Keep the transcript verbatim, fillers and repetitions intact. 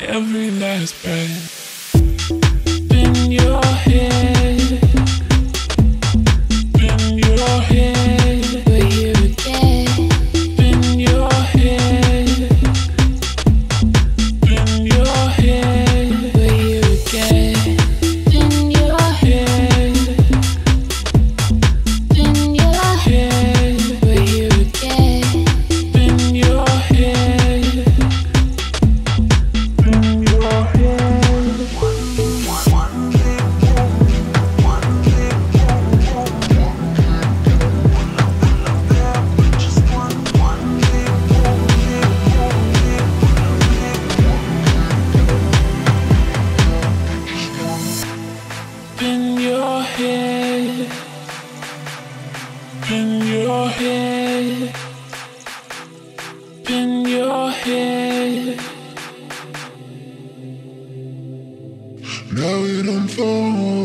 every last breath. Spin your head, spin your head, we're here again. Spin your head, spin your head, we're here again. Spin your head, spin your head, we're here again. Spin your head, spin your head. Spin your head, spin your head, spin your head. Now it unfolds.